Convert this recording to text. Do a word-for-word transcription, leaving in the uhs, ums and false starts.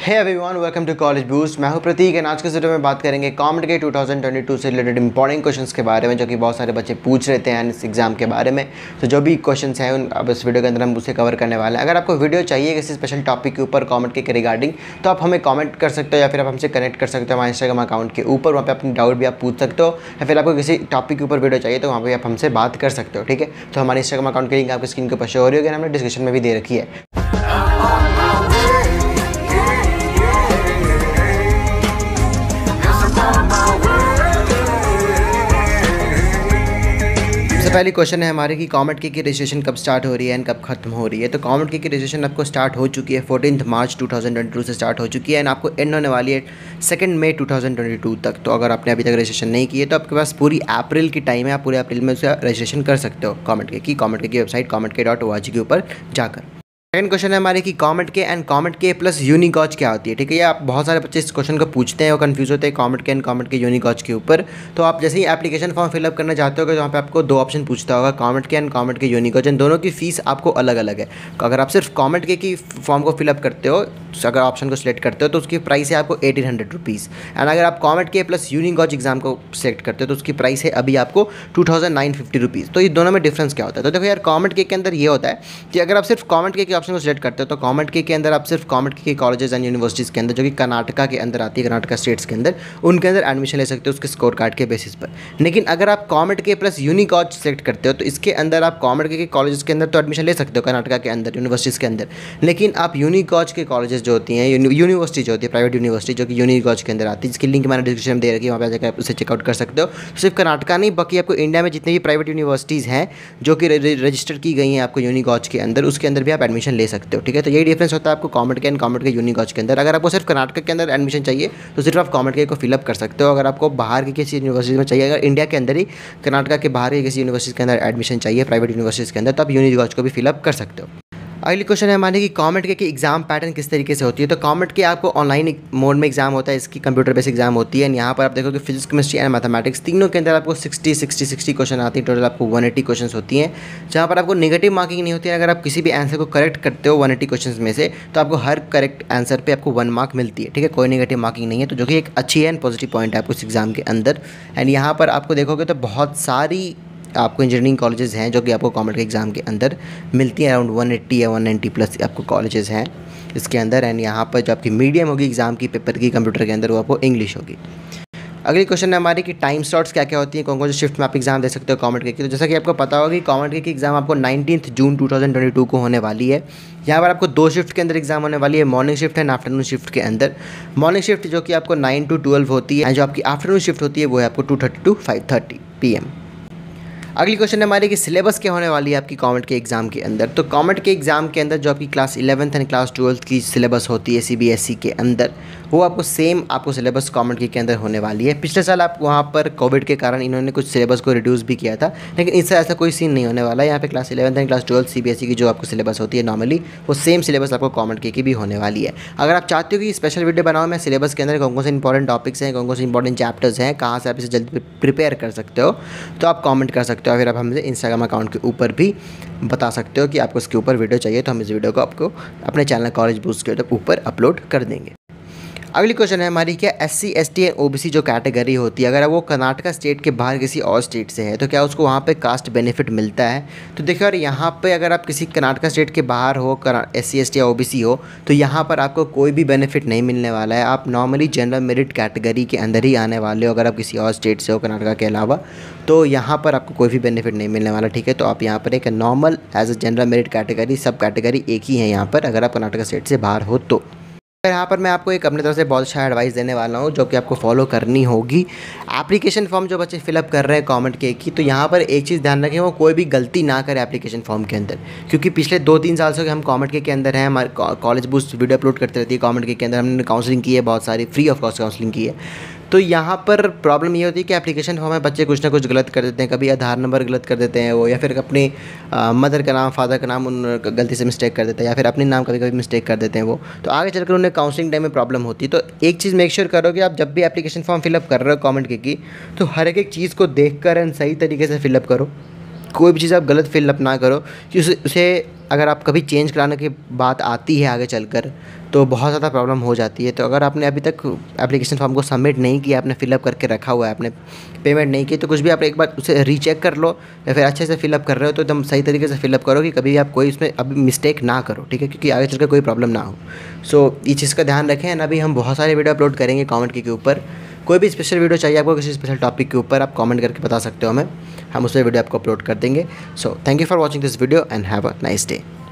Hey everyone, welcome to college boost. मैं हूं प्रतीक and आज के वीडियो में बात करेंगे COMEDK two thousand twenty two से रिलेटेड इंपॉर्टेंट क्वेश्चंस के बारे में, जो कि बहुत सारे बच्चे पूछ रहे थे इस एग्जाम के बारे में। तो जो भी क्वेश्चंस हैं उन अब इस वीडियो के अंदर हम उसे कवर करने वाले हैं। अगर आपको वीडियो चाहिए किसी स्पेशल टॉपिक के ऊपर कॉमेट के रिगार्डिंग, तो आप हमें कॉमेंट कर सकते हो या फिर आप हमसे कनेक्ट कर सकते हो हमारे इंस्टाग्राम अकाउंट के ऊपर। वहाँ पर अपनी डाउट भी आप पूछ सकते हो, या फिर आपको किसी टॉपिक के ऊपर वीडियो चाहिए तो वहाँ पर आप हमसे बात कर सकते हो। ठीक है, तो हमारे इंस्टाग्राम अकाउंट की लिंक आपकी स्क्रीन के ऊपर शो हो रही होगी, हमने डिस्क्रिप्शन में भी दे रखी है। पहली क्वेश्चन है हमारे कि कॉमेट के की रजिस्ट्रेशन कब स्टार्ट हो रही है एंड कब खत्म हो रही है। तो कॉमेट के की रजिस्ट्रेशन आपको स्टार्ट हो चुकी है fourteen March two thousand twenty two से स्टार्ट हो चुकी है एंड आपको एंड होने वाली है second May two thousand twenty two तक। तो अगर आपने अभी तक रजिस्ट्रेशन नहीं की है तो आपके पास पूरी अप्रैल की टाइम है, आप पूरे अप्रैल में उसका रजिस्ट्रेशन कर सकते हो कॉमेट के की कॉमेट के की website COMEDK dot O R G के ऊपर जाकर। सेकंड क्वेश्चन है हमारे कि COMEDK and COMEDK plus UniGAUGE क्या होती है। ठीक है, ये आप बहुत सारे बच्चे इस क्वेश्चन को पूछते हैं और कंफ्यूज होते हैं कॉमेट के एंड कॉमेट के यूनिकॉज के ऊपर। तो आप जैसे ही एप्लीकेशन फॉर्म फिलअप करना चाहते हो तो वहाँ पे आपको दो ऑप्शन पूछता होगा, कॉमेट के एंड कॉमेट के यूनिकॉज, एंड दोनों की फीस आपको अलग अलग है। अगर आप सिर्फ कॉमेट के की फॉर्म को फिलअप करते हो, अगर ऑप्शन को सिलेक्ट करते हो तो उसकी प्राइस है आपको एटीन हंड्रेड रुपीज़, एंड अगर आप COMEDK plus UniGAUGE exam को सिलेक्ट करते हो तो उसकी प्राइस है अभी आपको two thousand nine fifty rupees. तो ये दोनों में डिफरेंस क्या होता है? तो देखो यार, कॉमेट के के अंदर ये होता है कि अगर आप सिर्फ कॉमेट के ऑप्शन को सिलेक्ट करते हो तो कॉमेट के के अंदर आप सिर्फ कॉमेट के कॉलेजेस एंड यूनिवर्सिटीज़ के अंदर, जो कि कर्नाटका के अंदर आती है, कर्नाटका स्टेट्स के अंदर, उनके अंदर एडमिशन ले सकते हो उसके स्कोर कार्ड के बेसिस पर। लेकिन अगर आप कॉमेट के प्लस यूनिकॉज सेलेक्ट करते हो तो इसके अंदर आप कॉमेट के कॉलेजेस के अंदर तो एडमिशन ले सकते हो कर्नाटका के अंदर यूनिवर्सिटीज़ के अंदर, लेकिन आप यूनिकॉज के कॉलेजेस जो होती हैं, यूनिवर्सिटी जो होती है प्राइवेट यूनिवर्सिटी जो कि यूनिकॉज के अंदर आती है, जिसकी लिंक मैंने डिस्क्रिप्शन में दे रखी है, वहाँ पर जाकर आप उसे चेकआउट कर सकते हो। सिर्फ कर्नाटका नहीं, बाकी आपको इंडिया में जितने भी प्राइवेट यूनिवर्सिटीज़ हैं जो कि रजिस्टर की गई हैं आपको यूनिकॉज के अंदर, उसके अंदर भी आप एडमिशन ले सकते हो। ठीक है, तो यही डिफरेंस होता है आपको कॉमेट के एंड कॉमेट के यूनिकॉज के अंदर। अगर आपको सिर्फ कर्नाटक के अंदर एडमिशन चाहिए तो सिर्फ आप कॉमेट के को फिलअप कर सकते हो। अगर आपको बाहर की किसी यूनिवर्सिटी में चाहिए, अगर इंडिया के अंदर ही कर्नाटका के बाहर की किसी यूनिवर्सिटी के अंदर एडमिशन चाहिए प्राइवेट यूनिवर्सिटीज़ के अंदर, तो आप यूनिकॉज को भी फिलअप कर सकते हो। अगली क्वेश्चन है हमारे कि कॉमेट के की एग्जाम पैटर्न किस तरीके से होती है। तो कॉमेट के आपको ऑनलाइन मोड में एग्जाम होता है, इसकी कंप्यूटर बेस्ड एग्जाम होती है। यहाँ पर आप देखो कि फिजिक्स, केमिस्ट्री एंड मैथमेटिक्स तीनों के अंदर आपको सिक्सटी सिक्सटी सिक्सटी क्वेश्चन आती है, टोटल आपको वन एटी क्वेश्चन होती हैं, जहाँ पर आपको नेगेटिव मार्किंग नहीं होती है। अगर आप किसी भी आंसर को करेक्ट करते हो वन एटी क्वेश्चन में से, तो आपको हर करेक्ट आंसर पर आपको वन मार्क मिलती है। ठीक है, कोई नेगेटिव मार्किंग नहीं है, तो जो कि एक अच्छी है एंड पॉजिटिव पॉइंट है आपको इस एग्जाम के अंदर। एंड यहाँ पर आपको देखोगे तो बहुत सारी आपको इंजीनियरिंग कॉलेजेस हैं जो कि आपको कॉमेट के एग्ज़ाम के अंदर मिलती हैं, अराउंड वन एट्टी या वन नाइंटी प्लस आपको कॉलेजेस हैं इसके अंदर। एंड यहाँ पर जो आपकी मीडियम होगी एग्ज़ाम की पेपर की कंप्यूटर के अंदर, वो आपको इंग्लिश होगी। अगली क्वेश्चन है हमारी कि टाइम स्लॉट्स क्या क्या होती है, कौन कौन से शिफ्ट में आप एग्जाम दे सकते हो कॉमेट के की। तो जैसा कि आपको पता होगा कि कॉमेट के की एग्ज़ाम आपको nineteenth June two thousand twenty two को होने वाली है। यहाँ पर आपको दो शिफ्ट के अंदर एग्जाम होने वाली है, morning shift and afternoon shift के अंदर। मॉर्निंग शिफ्ट जो कि आपको नाइन टू ट्वेल्व होती है, एंड जो आपकी आफ्टरनून शिफ्ट होती है वो है आपको two thirty to five thirty P M. अगली क्वेश्चन है हमारी कि सिलेबस क्या होने वाली है आपकी कॉमेट के एग्ज़ाम के अंदर। तो कॉमेट के एग्ज़ाम के अंदर जो आपकी class eleventh and class twelfth की सिलेबस होती है सीबीएसई के अंदर, वो आपको सेम आपको सिलेबस कॉमेट के, के अंदर होने वाली है। पिछले साल आप वहाँ पर कोविड के कारण इन्होंने कुछ सिलेबस को रिड्यूस भी किया था, लेकिन इससे ऐसा कोई सीन नहीं होने वाला है। यहाँ पे class eleventh and class twelfth CBSE की जो आपको सिलेबस होती है नॉर्मली, वो सेम सिलेबस आपको कॉमेट के की भी होने वाली है। अगर आप चाहते हो कि स्पेशल वीडियो बनाओ मैं सिलेबस के अंदर कौन कौन से इंपॉर्टेंट टॉपिक्स हैं, कौन कौन से इंपॉर्टेंट चैप्टर्स हैं, कहाँ से आप इसे जल्दी प्रिपेयर कर सकते हो, तो आप कॉमेंट कर सकते हो। फिर आप हमसे इंस्टाग्राम अकाउंट के ऊपर भी बता सकते हो कि आपको इसके ऊपर वीडियो चाहिए, तो हम इस वीडियो को आपको अपने चैनल कॉलेज बूस्ट के ऊपर अपलोड कर देंगे। अगली क्वेश्चन है हमारी क्या S C S T and O B C जो कैटेगरी होती है, अगर वो कर्नाटका स्टेट के बाहर किसी और स्टेट से है तो क्या उसको वहाँ पे कास्ट बेनिफिट मिलता है। तो देखो यार, यहाँ पे अगर आप किसी कर्नाटका स्टेट के बाहर हो, एस सी एस टी या ओ बी सी हो, तो यहाँ पर आपको कोई भी बेनिफिट नहीं मिलने वाला है। आप नॉर्मली जनरल मेरिट कैटेगरी के अंदर ही आने वाले हो। अगर आप किसी और स्टेट से हो कर्नाटका के अलावा, तो यहाँ पर आपको कोई भी बेनिफिट नहीं मिलने वाला। ठीक है, तो आप यहाँ पर एक normal as a general merit category, सब कैटेगरी एक ही है यहाँ पर, अगर आप कर्नाटका स्टेट से बाहर हो तो। यहाँ पर मैं आपको एक अपनी तरफ से बहुत अच्छा एडवाइस देने वाला हूँ जो कि आपको फॉलो करनी होगी। एप्लीकेशन फॉर्म जो बच्चे फिलअप कर रहे हैं कॉमेट के की, तो यहाँ पर एक चीज़ ध्यान रखें, वो कोई भी गलती ना करे एप्लीकेशन फॉर्म के अंदर, क्योंकि पिछले दो तीन साल से हम कॉमेट के के अंदर हैं, हमारे कॉलेज बूस्ट वीडियो अपलोड करते रहती है कॉमेट के के अंदर। हमने काउंसलिंग की है, बहुत सारी फ्री ऑफ कॉस्ट काउंसलिंग की है। तो यहाँ पर प्रॉब्लम ये होती है कि एप्लीकेशन फॉर्म में बच्चे कुछ ना कुछ गलत कर देते हैं, कभी आधार नंबर गलत कर देते हैं वो, या फिर अपने मदर का नाम, फादर का नाम उन गलती से मिस्टेक कर देते हैं, या फिर अपने नाम कभी कभी मिस्टेक कर देते हैं वो, तो आगे चलकर उन्हें काउंसलिंग टाइम में प्रॉब्लम होती है। तो एक चीज़ मेक श्योर करो कि आप जब भी एप्लीकेशन फॉर्म फिलअप कर रहे हो कॉमेट के की, तो हर एक एक चीज़ को देख कर एंड सही तरीके से फिलअप करो। कोई भी चीज़ आप गलत फिलअप ना करो कि उसे उसे अगर आप कभी चेंज कराने की बात आती है आगे चलकर तो बहुत ज़्यादा प्रॉब्लम हो जाती है। तो अगर आपने अभी तक एप्लीकेशन फॉर्म को सबमिट नहीं किया, आपने फिलअप करके रखा हुआ है, आपने पेमेंट नहीं की, तो कुछ भी आप एक बार उसे रीचेक कर लो, या फिर अच्छे से फिलअप कर रहे हो तो एकदम सही तरीके से फिलअप करो कि कभी आप कोई उसमें अभी मिस्टेक ना करो, ठीक है, क्योंकि आगे चलकर कोई प्रॉब्लम ना हो। सो इस चीज़ का ध्यान रखें। एंड अभी हम बहुत सारे वीडियो अपलोड करेंगे कमेंट के ऊपर। कोई भी स्पेशल वीडियो चाहिए आपको किसी स्पेशल टॉपिक के ऊपर, आप कमेंट करके बता सकते हो हमें, हम उस पर वीडियो आपको अपलोड कर देंगे। So thank you for watching this video and have a nice day.